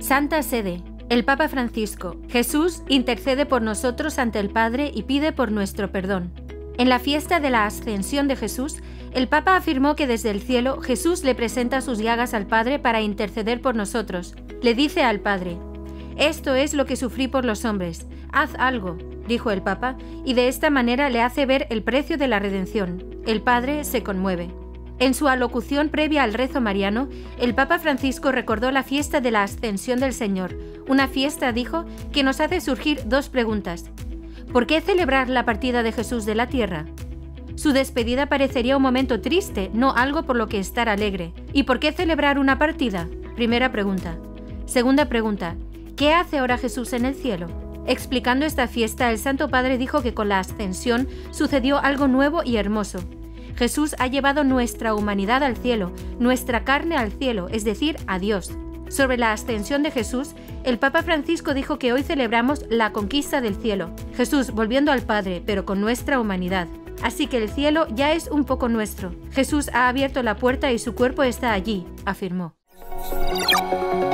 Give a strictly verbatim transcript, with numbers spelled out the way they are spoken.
Santa Sede, el Papa Francisco. Jesús intercede por nosotros ante el Padre y pide por nuestro perdón. En la fiesta de la Ascensión de Jesús, el Papa afirmó que desde el cielo Jesús le presenta sus llagas al Padre para interceder por nosotros. Le dice al Padre: «Esto es lo que sufrí por los hombres. Haz algo», dijo el Papa, y de esta manera le hace ver el precio de la redención. El Padre se conmueve. En su alocución previa al rezo mariano, el Papa Francisco recordó la fiesta de la Ascensión del Señor, una fiesta, dijo, que nos hace surgir dos preguntas. ¿Por qué celebrar la partida de Jesús de la tierra? Su despedida parecería un momento triste, no algo por lo que estar alegre. ¿Y por qué celebrar una partida? Primera pregunta. Segunda pregunta. ¿Qué hace ahora Jesús en el cielo? Explicando esta fiesta, el Santo Padre dijo que con la Ascensión sucedió algo nuevo y hermoso. Jesús ha llevado nuestra humanidad al cielo, nuestra carne al cielo, es decir, a Dios. Sobre la ascensión de Jesús, el Papa Francisco dijo que hoy celebramos la conquista del cielo, Jesús volviendo al Padre, pero con nuestra humanidad. Así que el cielo ya es un poco nuestro. Jesús ha abierto la puerta y su cuerpo está allí, afirmó.